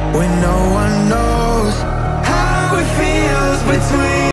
when no one knows how it feels between